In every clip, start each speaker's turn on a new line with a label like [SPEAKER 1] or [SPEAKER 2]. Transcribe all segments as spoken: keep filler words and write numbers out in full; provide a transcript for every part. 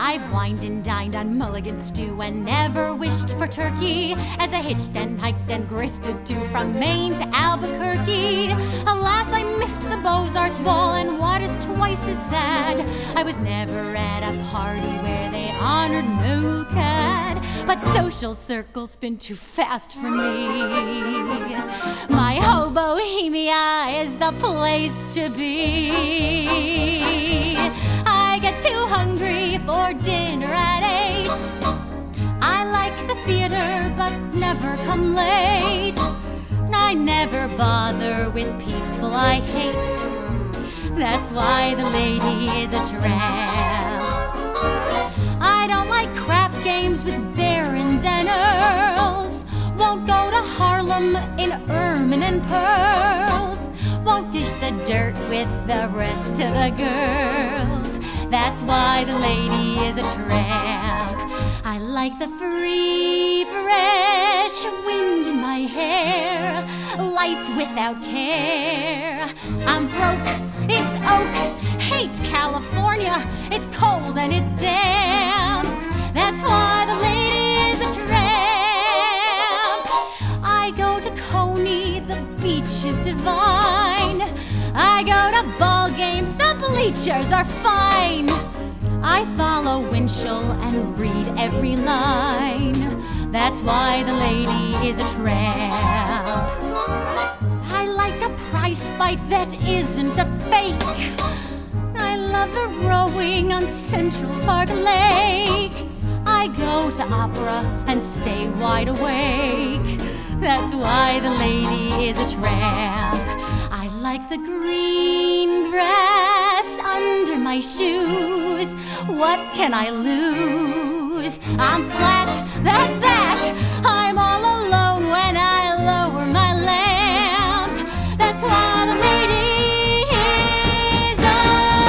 [SPEAKER 1] I've wined and dined on mulligan stew and never wished for turkey, as I hitched and hiked and grifted too from Maine to Albuquerque. Alas, I missed the Beaux-Arts ball, and what is twice as sad, I was never at a party where they honored Millikan. But social circles spin too fast for me. My Hobohemia is the place to be. I get too hungry for dinner at eight. I like the theater but never come late. I never bother with people I hate. That's why the lady is a tramp. I don't like crap games with barons and earls. Won't go to Harlem in ermine and pearls. Won't dish the dirt with the rest of the girls. That's why the lady is a tramp. I like the free, fresh wind in my hair, life without care. I'm broke, it's oak, hate California, it's cold and it's damp. That's why the lady is a tramp. I go to Coney, the beach is divine. I go to ball games, the bleachers are fine. I follow Winchell and read every line. That's why the lady is a tramp. I like a prize fight that isn't a fake. I love the rowing on Central Park Lake. I go to opera and stay wide awake. That's why the lady is a tramp. I like the green grass under my shoes. What can I lose? I'm flat, that's that. I'm all alone when I lower my lamp. That's why the lady is a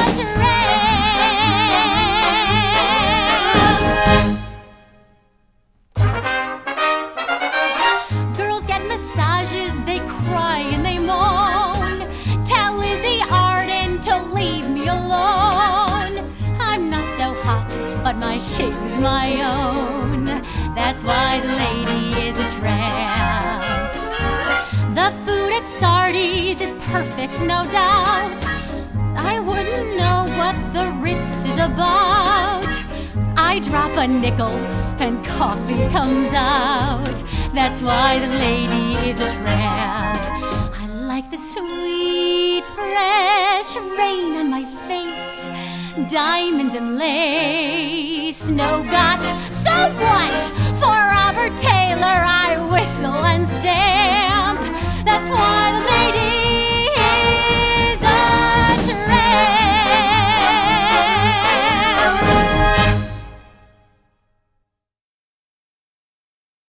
[SPEAKER 1] tramp. Girls get massages, they cry and they moan. Tell Lizzie Arden to leave me alone. I'm not so hot, but my shape is my own. That's why the lady is a tramp. The food at Sardi's is perfect, no doubt. I wouldn't know what the Ritz is about. I drop a nickel and coffee comes out. That's why the lady is a tramp. I like the sweet, fresh rain on my face, diamonds and lace. No got, so what? For Robert Taylor I whistle and stare.